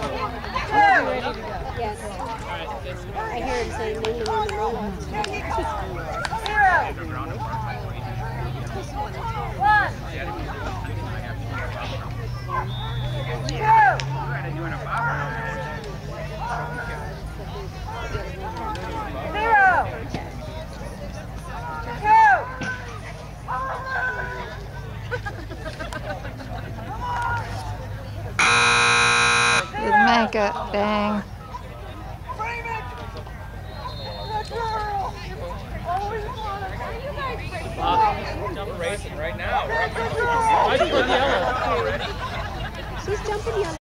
Ready to go. Yes. I hear him saying no, no, no, no, no. 0. Didn't make it. Dang. Jump racing right now. She's jumping yellow.